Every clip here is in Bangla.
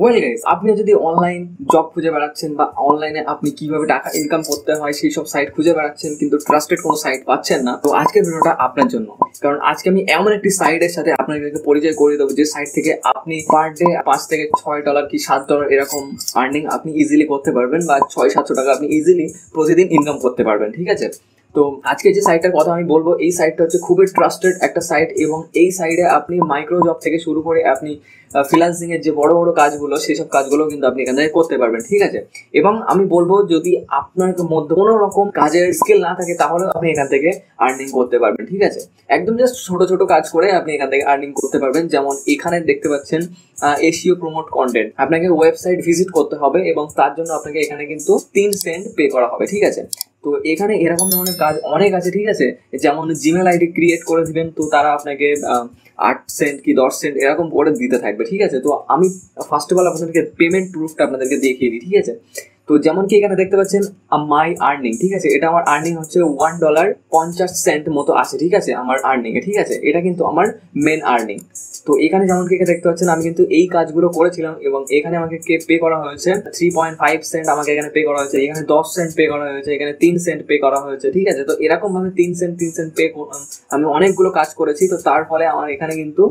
ওয়েল গাইস, আপনি যদি অনলাইন জব খুঁজে বেড়াচ্ছেন বা অনলাইনে আপনি কিভাবে টাকা ইনকাম করতে হয় সেই সব সাইট খুঁজে বেড়াচ্ছেন কিন্তু ট্রাস্টেড কোনো সাইট পাচ্ছেন না, তো আজকের ভিডিওটা আপনার জন্য। কারণ আজকে আমি এমন একটি সাইটের সাথে আপনাদেরকে পরিচয় করে দেবো যে সাইট থেকে আপনি পার ডে $5 থেকে $6 কি $7 এরকম আর্নিং আপনি ইজিলি করতে পারবেন, বা 600-700 টাকা আপনি ইজিলি প্রতিদিন ইনকাম করতে পারবেন। ঠিক আছে, তো আজকে যে সাইটটার কথা আমি বলবো এই সাইটটা হচ্ছে খুবই ট্রাস্টেড একটা সাইট, এবং এই সাইটে আপনি মাইক্রো জব থেকে শুরু করে আপনি ফ্রিল্যান্সিং এর যে বড় বড় কাজগুলো সেসব কাজগুলো কিন্তু আপনি এখান থেকে করতে পারবেন। ঠিক আছে, এবং আমি বলবো যদি আপনার মধ্যে কোনো রকম কাজের স্কিল না থাকে তাহলে আপনি এখান থেকে আর্নিং করতে পারবেন। ঠিক আছে, একদম জাস্ট ছোট ছোট কাজ করে আপনি এখান থেকে আর্নিং করতে পারবেন। যেমন এখানে দেখতে পাচ্ছেন এসইও প্রমোট কন্টেন্ট, আপনাকে ওয়েবসাইট ভিজিট করতে হবে এবং তার জন্য আপনাকে এখানে কিন্তু 3 সেন্ট পে করা হবে। ঠিক আছে, তো এখানে এরকম ধরনের কাজ অনেক আছে। ঠিক আছে, যেমন জিমেল আইডি ক্রিয়েট করে দিবেন, তো তারা আপনাকে 8 সেন্ট কি 10 সেন্ট এরকম করে দিতে থাকবে। ঠিক আছে, তো আমি ফার্স্ট অফ অল আপনাদেরকে পেমেন্ট প্রুফটা আপনাদেরকে দেখিয়ে দিই। ঠিক আছে, তো যেমন কি এখানে দেখতে পাচ্ছেন মাই আর্নিং। ঠিক আছে, এটা আমার আর্নিং হচ্ছে $1.50 মতো আছে। ঠিক আছে, আমার আর্নিং এ। ঠিক আছে, এটা কিন্তু আমার মেন আর্নিং। তো এখানে যেমন কি দেখতে পাচ্ছেন আমি কিন্তু এই কাজগুলো করেছিলাম এবং এখানে আমাকে পে করা হয়েছে 3.5 সেন্ট, আমাকে এখানে পে করা হয়েছে, এখানে 10 সেন্ট পে করা হয়েছে, এখানে 3 সেন্ট পে করা হয়েছে। ঠিক আছে, তো এরকম ভাবে 3 সেন্ট পে আমি অনেকগুলো কাজ করেছি, তো তার ফলে আমার এখানে কিন্তু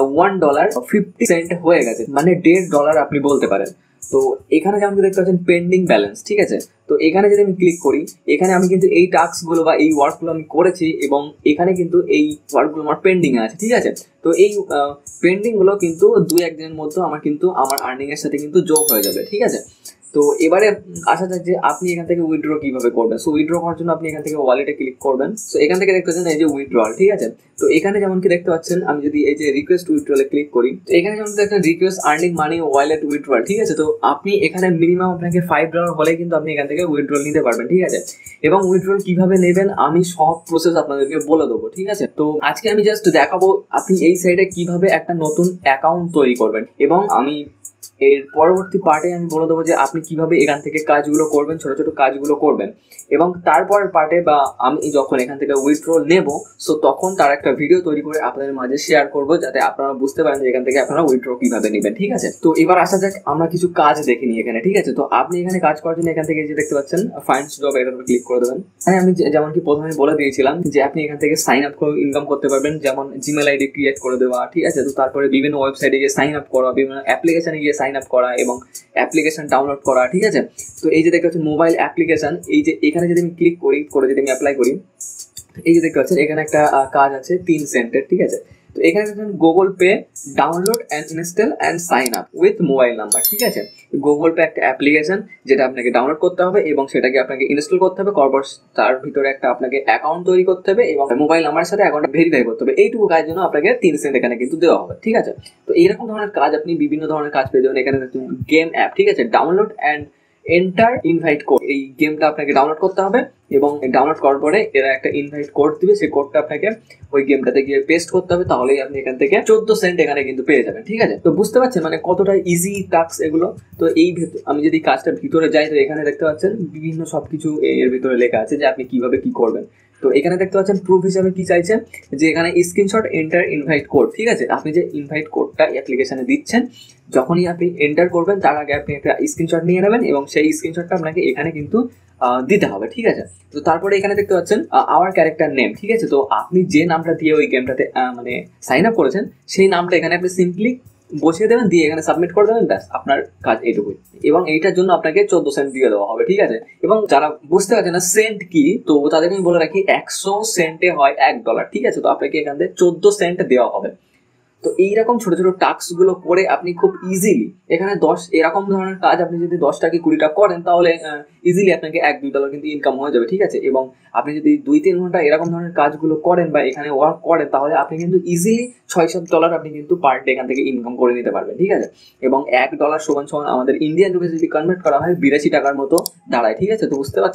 $1.50 হয়ে গেছে, মানে $1.50 আপনি বলতে পারেন। তো এখানে যেমন দেখতে পাচ্ছেন পেন্ডিং ব্যালেন্স। ঠিক আছে, তো এখানে যদি আমি ক্লিক করি, এখানে আমি কিন্তু এই টাস্ক গুলো বা এই ওয়ার্ক গুলো আমি করেছি এবং এখানে কিন্তু এই ওয়ার্ক গুলো আমার পেন্ডিং আছে। ঠিক আছে, তো এই পেন্ডিং গুলো কিন্তু 2-1 দিনের মধ্যে আমার কিন্তু আমার আর্নিং এর সাথে কিন্তু যোগ হয়ে যাবে। ঠিক আছে, তো এবারে আসা যাক যে আপনি এখান থেকে উইথড্র কিভাবে করবেন। সো উইথড্র করার জন্য আপনি এখান থেকে ওয়ালেটে ক্লিক করবেন। সো এখান থেকে দেখতে পাচ্ছেন এই যে উইথড্রল। ঠিক আছে, তো এখানে যেমন কি দেখতে পাচ্ছেন আমি যদি এই যে রিকোয়েস্ট উইথড্রলে ক্লিক করি, তো এখানে যেমন দেখেন request earning money wallet withdrawal. ঠিক আছে, তো আপনি এখানে মিনিমাম আপনাকে $5 হলে কিন্তু আপনি এখান থেকে উইথড্রল নিতে পারবেন। ঠিক আছে, এবং উইথড্রল কিভাবে নেবেন আমি সব প্রসেস আপনাদেরকে বলে দেবো। ঠিক আছে, তো আজকে আমি জাস্ট দেখাবো আপনি এই সাইটে কিভাবে একটা নতুন অ্যাকাউন্ট তৈরি করবেন, এবং আমি এর পরবর্তী পার্টে আমি বলে দেবো যে আপনি কিভাবে এখান থেকে কাজগুলো করবেন, ছোট ছোট কাজগুলো করবেন। এবং তারপরের পার্টে বা আমি যখন এখান থেকে উইথড্রল নেব, সো তখন তার একটা ভিডিও তৈরি করে আপনাদের মাঝে শেয়ার করবো, যাতে আপনারা বুঝতে পারেন যে এখান থেকে আপনারা উইথড্র কিভাবে নেবেন। ঠিক আছে, তো এবার আসা যাক আমরা কিছু কাজ দেখে নিই এখানে। ঠিক আছে, তো আপনি এখানে কাজ করার জন্য এখান থেকে যে দেখতে পাচ্ছেন ফাইন্ড জব, এটার উপর ক্লিক করে দেবেন। হ্যাঁ, আমি যেমন কি প্রথমে বলে দিয়েছিলাম যে আপনি এখান থেকে সাইন আপ করে ইনকাম করতে পারবেন, যেমন জিমেল আইডি ক্রিয়েট করে দেওয়া। ঠিক আছে, তো তারপরে বিভিন্ন ওয়েবসাইটে গিয়ে সাইন আপ করা, বিভিন্ন অ্যাপ্লিকেশনে গিয়ে সাইন আপ করা এবং অ্যাপ্লিকেশন ডাউনলোড করা। ঠিক আছে, তো এই যে দেখতে পাচ্ছেন মোবাইল অ্যাপ্লিকেশন, এই যে এখানে যদি আমি ক্লিক করি, করে যদি আমি অ্যাপ্লাই করি, এই যে দেখতে পাচ্ছেন এখানে একটা কাজ আছে 3 সেন্টের। ঠিক আছে, তো এখানে দেখছেন Google pay download and install and sign up with mobile number. ঠিক আছে, গুগল পে একটা অ্যাপ্লিকেশন যেটা আপনাকে ডাউনলোড করতে হবে এবং সেটাকে আপনাকে ইনস্টল করতে হবে, তারপর তার ভিতরে একটা আপনাকে অ্যাকাউন্ট তৈরি করতে হবে এবং মোবাইল নাম্বারের সাথে অ্যাকাউন্ট ভেরিফাই করতে হবে। এইটুকু কাজের জন্য আপনাকে 3 সেন্ট এখানে কিন্তু দেওয়া হবে। ঠিক আছে, তো এইরকম ধরনের কাজ আপনি বিভিন্ন ধরনের কাজ পেয়ে যাবেন। এখানে দেখুন গেম অ্যাপ। ঠিক আছে, download and enter invite code, এই গেমটা আপনাকে ডাউনলোড করতে হবে এবং ডাউনলোড করার পরে এরা একটা ইনভাইট কোড দিবে, সেই কোডটা আপনাকে ওই গেমটাতে গিয়ে পেস্ট করতে হবে, তাহলেই আপনি এখান থেকে 14 সেন্ট এখানে কিন্তু পেয়ে যাবেন। ঠিক আছে, তো বুঝতে পারছেন মানে কতটা ইজি টাস্ক এগুলো। তো এই আমি যদি কাজটার ভিতরে যাই, তো এখানে দেখতে পাচ্ছেন বিভিন্ন সবকিছু এর ভিতরে লেখা আছে যে আপনি কিভাবে কি করবেন। তো এখানে দেখতে পাচ্ছেন প্রুফ হিসাবে কি চাইছেন, যে এখানে স্ক্রিনশট এন্টার ইনভাইট কোড। ঠিক আছে, আপনি যে ইনভাইট কোডটা অ্যাপ্লিকেশনে দিচ্ছেন, যখনই আপনি এন্টার করবেন তার আগে আপনি একটা স্ক্রিনশট নিয়ে নেবেন এবং সেই স্ক্রিনশটটা আপনাকে এখানে কিন্তু দিতে হবে। ঠিক আছে, তো তারপরে এখানে দেখতে পাচ্ছেন আওয়ার ক্যারেক্টার নেম। ঠিক আছে, তো আপনি যে নামটা দিয়ে ওই গেমটাতে মানে সাইন আপ করেছেন সেই নামটা এখানে আপনি সিম্পলি বসিয়ে দেবেন, দিয়ে এখানে সাবমিট করে দেবেন, ব্যাস আপনার কাজ এইটুকুই। এবং এইটার জন্য আপনাকে 14 সেন্ট দিয়ে দেওয়া হবে। ঠিক আছে, এবং যারা বুঝতে পারছেন না সেন্ট কি, তো তাদেরকে আমি বলে রাখি 100 সেন্টে হয় $1। ঠিক আছে, তো আপনাকে এখান থেকে 14 সেন্ট দেওয়া হবে। তো এইরকম ছোট ছোট টাস্ক গুলো করে আপনি খুব ইজিলি এখানে এরকম ধরনের কাজ আপনি যদি 10টা কি 20টা করেন, তাহলে ইজিলি আপনাকে $1-2 কিন্তু ইনকাম হয়ে যাবে। ঠিক আছে, এবং আপনি যদি 2-3 ঘন্টা এরকম ধরনের কাজগুলো করেন বা এখানে ওয়ার্ক করেন, তাহলে আপনি কিন্তু ইজিলি $6-7 আপনি কিন্তু পার ডে এখান থেকে ইনকাম করে নিতে পারবেন। ঠিক আছে, এবং $1 সমান সমান আমাদের ইন্ডিয়ান রুপিস যদি কনভার্ট করা হয় 82 টাকার মতো দাঁড়ায়। ঠিক আছে, তো বুঝতে পারছেন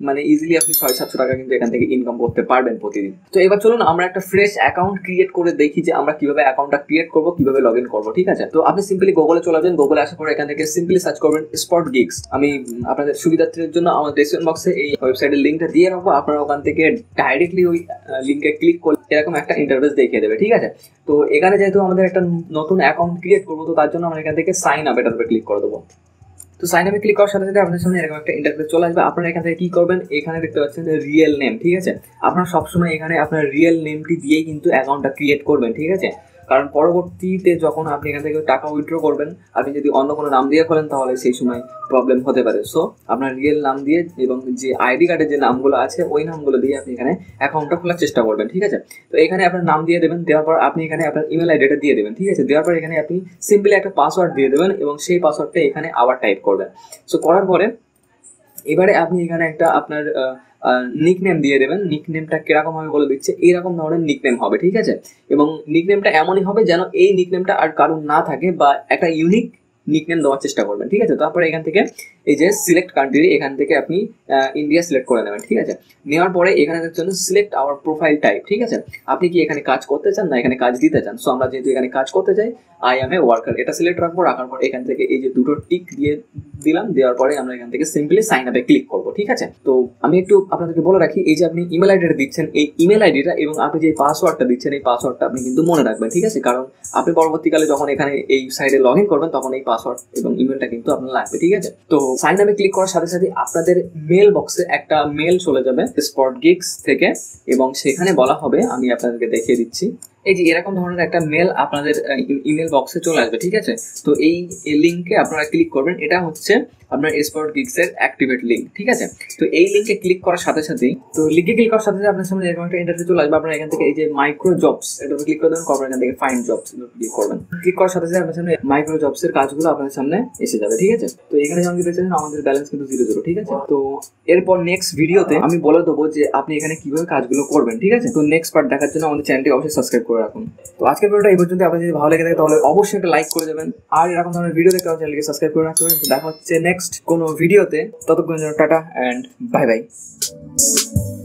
মানে ইজিলি আপনি 600-700 টাকা কিন্তু এখান থেকে ইনকাম করতে পারবেন প্রতিদিন। তো এবার চলুন আমরা একটা ফ্রেশ অ্যাকাউন্ট ক্রিয়েট করে দেখি যে আমরা কিভাবে অ্যাকাউন্টটা ক্রিয়েট করবো, কিভাবে লগ ইন করবো। ঠিক আছে, তো আপনি সিম্পলি গুগলে চলে যাবেন। গুগলে আসার পর এখান থেকে সিম্পলি সার্চ করবেন স্পট গিগস। আমি আপনাদের সুবিধার্থের জন্য আমার ডেসক্রিপশন বক্সে এই ওয়েবসাইটের লিঙ্কটা দিয়ে রাখবো। আপনারা ওখান থেকে ডাইরেক্টলি ওই লিঙ্কে ক্লিক করলে এরকম একটা ইন্টারফেস দেখিয়ে দেবে। ঠিক আছে, তো এখানে যেহেতু আমাদের একটা নতুন অ্যাকাউন্ট ক্রিয়েট করবো, তো তার জন্য আমরা এখান থেকে সাইন আপ এটার উপরে ক্লিক করে দেবো। তো সাইন আপে ক্লিক করার সাথে সাথে আপনাদের সামনে এরকম একটা ইন্টারফেস চলে আসবে। আপনারা এখান থেকে কি করবেন, এখানে দেখতে পাচ্ছেন রিয়েল নেম। ঠিক আছে, আপনারা সবসময় এখানে আপনার রিয়েল নেমটি দিয়েই কিন্তু অ্যাকাউন্টটা ক্রিয়েট করবেন। ঠিক আছে, কারণ পরবর্তীতে যখন আপনি এখান থেকে টাকা উইথড্র করবেন, আপনি যদি অন্য কোনো নাম দিয়ে করেন তাহলে সেই সময় প্রবলেম হতে পারে। সো আপনার রিয়েল নাম দিয়ে এবং যে আইডি কার্ডের যে নামগুলো আছে ওই নামগুলো দিয়ে আপনি এখানে অ্যাকাউন্টটা খোলার চেষ্টা করবেন। ঠিক আছে, তো এখানে আপনার নাম দিয়ে দেবেন, দেওয়ার পর আপনি এখানে আপনার ইমেল আইডিটা দিয়ে দেবেন। ঠিক আছে, দেওয়ার পর এখানে আপনি সিম্পলি একটা পাসওয়ার্ড দিয়ে দেবেন এবং সেই পাসওয়ার্ডটা এখানে আবার টাইপ করবেন। সো করার পরে এবারে আপনি এখানে একটা আপনার নিকনেম দিয়ে দেবেন। নিকনেমটা কিরকম হবে বলে দিচ্ছে, এইরকম ধরনের নিকনেম হবে। ঠিক আছে, এবং নিকনেমটা এমনই হবে যেন এই নিকনেমটা আর কারণ না থাকে, বা একটা ইউনিক নিকনেম দেওয়ার চেষ্টা করবেন। ঠিক আছে, তারপরে এখান থেকে এই যে সিলেক্ট কান্ট্রি, এখান থেকে আপনি ইন্ডিয়া সিলেক্ট করে নেবেন। ঠিক আছে, নেওয়ার পরে এখানে দেখছেন সিলেক্ট আওয়ার প্রোফাইল টাইপ। ঠিক আছে, আপনি কি এখানে কাজ করতে চান না এখানে কাজ দিতে চান। সো আমরা যেহেতু এখানে কাজ করতে চাই, আই এম এ ওয়ার্কার, এটা সিলেক্ট রাখবো। রাখার পর এখান থেকে এই যে দুটো টিক দিয়ে দিলাম, দেওয়ার পরে আমরা এখান থেকে সিম্পলি সাইন আপে ক্লিক করবো। ঠিক আছে, তো আমি একটু আপনাদেরকে বলে রাখি, এই যে আপনি ইমেল আইডিটা দিচ্ছেন, এই ইমেল আইডিটা এবং আপনি যে পাসওয়ার্ডটা দিচ্ছেন, এই পাসওয়ার্ডটা আপনি কিন্তু মনে রাখবেন। ঠিক আছে, কারণ আপনি পরবর্তীকালে যখন এখানে এই সাইডে লগ ইন করবেন তখন এই পাসওয়ার্ড এবং ইমেলটা কিন্তু আপনার লাগবে। ঠিক আছে, তো সাইন আপে ক্লিক করার সাথে সাথে আপনাদের মেল বক্সে একটা মেল চলে যাবে স্পট গিগস থেকে, এবং সেখানে বলা হবে, আমি আপনাদেরকে দেখিয়ে দিচ্ছি, এই যে এরকম ধরনের একটা মেল আপনাদের ইমেল বক্সে চলে আসবে। ঠিক আছে, তো এই লিঙ্কে আপনারা ক্লিক করবেন। এটা হচ্ছে আপনার স্পট গিগস এর অ্যাক্টিভেট লিঙ্ক। ঠিক আছে, তো এই লিঙ্কে ক্লিক করার সাথে সাথেই, তো লিঙ্কে ক্লিক করার সাথে সাথে আপনার সামনে এরকম একটা ইন্টারফেস চলে আসবে। আপনারা এখান থেকে এই যে মাইক্রো জবস এটা ক্লিক করে দেবেন, তারপর এখান থেকে ফাইন্ড জবস ক্লিক করবেন। ক্লিক করার সাথে সাথে আপনার সামনে মাইক্রো জবস এর কাজগুলো আপনার সামনে এসে যাবে। ঠিক আছে, তো এখানে যেমন দেখছেন আমাদের ব্যালেন্স কিন্তু 0 ঠিক আছে, তো এরপর নেক্সট ভিডিওতে আমি বলে দেবো যে আপনি এখানে কিভাবে কাজগুলো করবেন। ঠিক আছে, তো নেক্সট পার্ট দেখার জন্য আমাদের চ্যানেলটি অবশ্যই সাবস্ক্রাইব করে রাখুন। তো আজকের ভিডিওটা এই পর্যন্ত। আপনার যদি ভালো লেগে থাকে তাহলে অবশ্যই একটা লাইক করে দেবেন, আর এরকম ধরনের ভিডিও দেখতে আমার চ্যানেলকে সাবস্ক্রাইব করে রাখতে পারেন। তো দেখা হচ্ছে নেক্সট কোনো ভিডিওতে, ততক্ষণ জন্য টাটা অ্যান্ড বাই বাই।